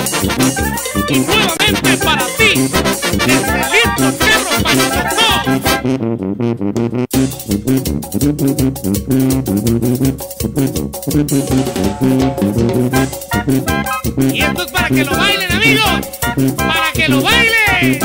Y nuevamente para ti, desde Listo Cerro Pachuco. Y esto es para que lo bailen, amigos, para que lo bailen.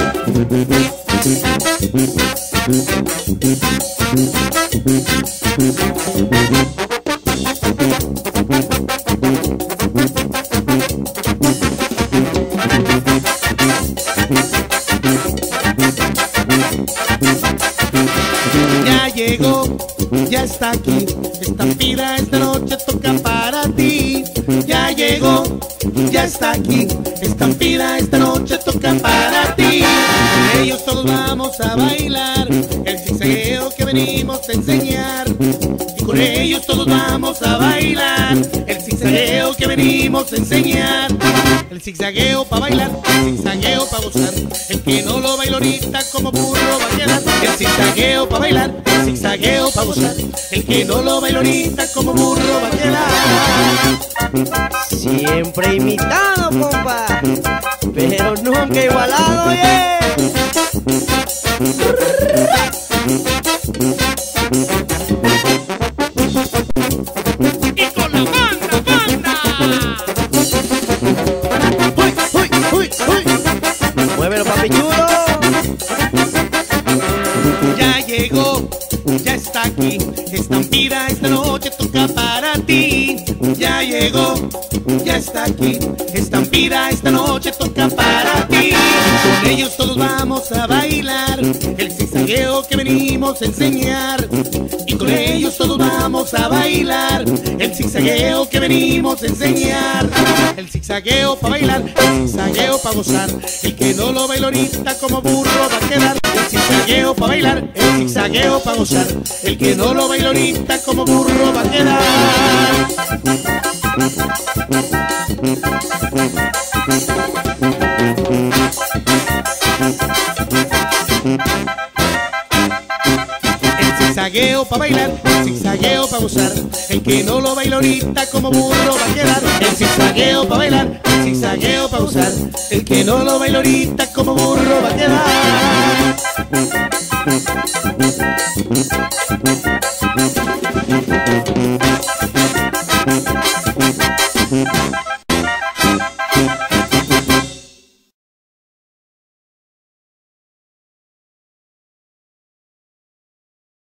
Ya llegó, ya está aquí, Estampida esta noche toca para ti. Ya llegó, ya está aquí, Estampida esta noche toca para ti. Con ellos todos vamos a bailar el zigzagueo que venimos a enseñar. Y con ellos todos vamos a bailar el zigzagueo que venimos a enseñar. El zigzagueo pa' bailar, el zigzagueo pa' gozar. El que no lo baila ahorita como burro va a quedar. El zigzagueo pa' bailar, el zigzagueo pa' gozar. El que no lo baila ahorita como burro va a quedar. Siempre imitado, compa, pero nunca igualado, yeah. Y con la banda. Uy, uy, uy. Muévelo, papi chulo. Ya llegó, ya está aquí, Estampida esta noche toca para ti. Ya llegó, ya está aquí, Estampida esta noche toca para ti. Con ellos todos vamos a bailar el zigzagueo que venimos a enseñar. Y con ellos todos vamos a bailar el zigzagueo que venimos a enseñar. El zigzagueo pa' bailar, el zigzagueo pa' gozar. El que no lo baila ahorita como burro va a quedar. El zigzagueo pa' bailar, el zigzagueo pa' gozar. El que no lo baila ahorita como burro va a quedar. El zigzagueo pa' bailar, el zigzagueo pa' gozar. El que no lo baila ahorita como burro va a quedar. El zigzagueo pa' bailar, el zigzagueo pa' gozar. El que no lo baila ahorita como burro va a quedar.